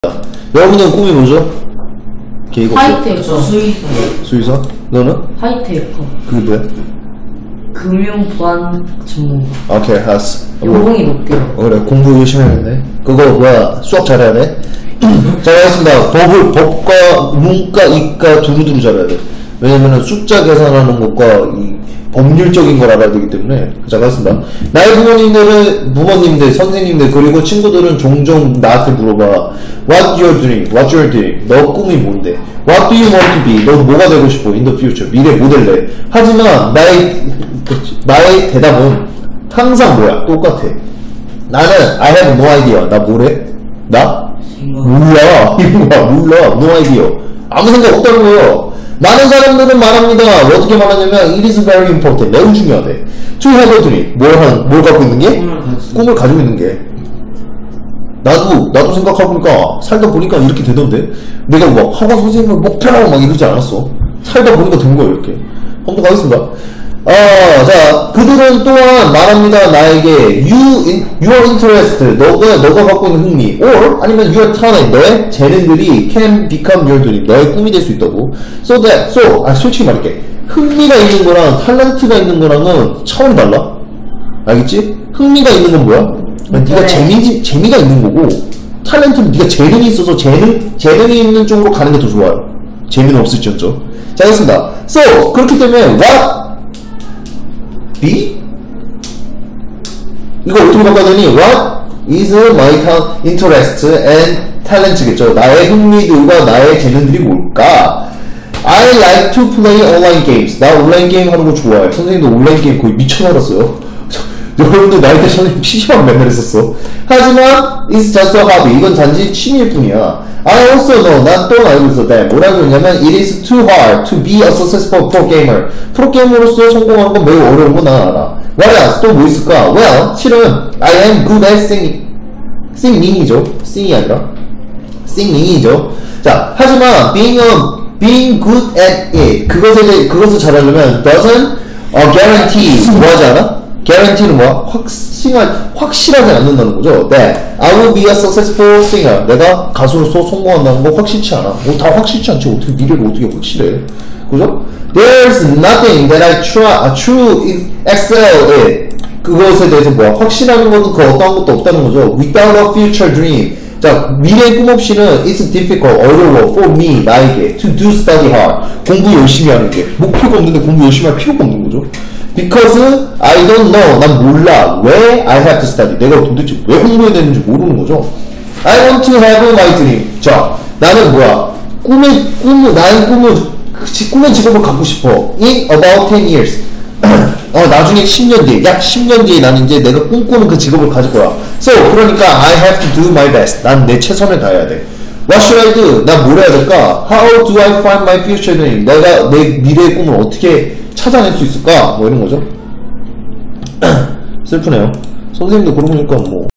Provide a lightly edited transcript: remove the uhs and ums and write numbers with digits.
여러분은 꿈이 뭐죠? 계획 없어? 하이테크 수의사? 너는? 하이테크 그게 뭐야? 금융 보안 전문가 오케이, 알았어. 연봉이 높게요. 그래, 공부 열심히 해야겠네. 그거 뭐야, 수학 잘해야 돼? 자, 알겠습니다. 법과 문과, 이과 두루두루 잘해야 돼. 왜냐면은 숫자 계산하는 것과 이 법률적인 걸 알아야 되기 때문에. 자, 알겠습니다. 나의 부모님들, 선생님들, 그리고 친구들은 종종 나한테 물어봐. What you're doing? What you're doing? 너 꿈이 뭔데? What do you want to be? 너 뭐가 되고 싶어? In the future. 미래 뭐 될래? 하지만 나의 대답은 항상 뭐야? 똑같아. 나는 I have no idea. 나 뭐래? 나? 몰라. 이런 거야. 몰라. No idea. 아무 생각 없다는 거예요. 많은 사람들은 말합니다. 어떻게 말하냐면 It is very important. 매우 중요하대. To have a dream. 뭘 갖고 있는 게? 꿈을 가지고 있는 게. 나도 생각해보니까 살다 보니까 이렇게 되던데. 내가 막 학원 선생님을 목표라고 막 이러지 않았어. 살다 보니까 된 거야 이렇게. 한번 가겠습니다. 자, 그들은 또한 말합니다. 나에게 your interest, 너가 갖고 있는 흥미, or 아니면 your talent, 너의 재능들이 can become your dream, 너의 꿈이 될 수 있다고. 솔직히 말할게. 흥미가 있는 거랑 탤런트가 있는 거랑은 차원이 달라. 알겠지? 흥미가 있는 건 뭐야? 네가 재미가 있는 거고, 탤런트는 네가 재능이 있어서 재능이 있는 쪽으로 가는 게 더 좋아요. 재미는 없을지언정. 자, 알겠습니다. 그렇기 때문에 what B? 이거 어떻게 바꿔야 되니? What is my interest and talent겠죠. 나의 흥미들과 나의 재능들이 뭘까? I like to play online games. 나 온라인 게임 하는 거 좋아해. 선생님도 온라인 게임 거의 미쳐버렸어요. 여러분들 나이 때 선생님 PC방 맨날 했었어. 하지만 it's just a hobby. 이건 단지 취미일 뿐이야. I also know. 난 또 알고 있어. 뭐라고 그러냐면 it is too hard to be a successful pro gamer. 프로게이머로서 성공하는 건 매우 어려운 거 난 알아. What else? 또 뭐 있을까? Well, 실은 I am good at singing. singing이죠. sing이 아니라 singing이죠. 자, 하지만 being good at it. 그것을 잘하려면 doesn't guarantee. 뭐 하지 않아? guarantee는 뭐야? 확실하지 않는다는 거죠. I will be a successful singer. 내가 가수로서 성공한다는 거 확실치 않아. 다 확실치 않지. 어떻게 미래를 어떻게 확실해? 그죠? There's nothing that I truly excel in. 그것에 대해서 뭐야? 확실한 것도 그 어떠한 것도 없다는 거죠. Without a future dream. 자, 미래의 꿈 없이는 it's difficult, 어려워 for me, 나에게 to do study hard. 공부 열심히 하는 게. 목표가 없는데 공부 열심히 할 필요가 없는 거죠. Because I don't know. 난 몰라. 왜 I have to study. 내가 도대체 왜 공부해야 되는지 모르는 거죠. I want to have my dream. 자, 나는 뭐야? 나의 꿈의 직업을 갖고 싶어. In about 10 years. 나중에 10년 뒤에, 약 10년 뒤에 나는 이제 내가 꿈꾸는 그 직업을 가질 거야. 그러니까 I have to do my best. 난 내 최선을 다해야 돼. What should I do? 나 뭘 해야 될까? How do I find my future dream? 내가 내 미래의 꿈을 어떻게 찾아낼 수 있을까? 뭐 이런 거죠. 슬프네요. 선생님도 그러고 보니까 뭐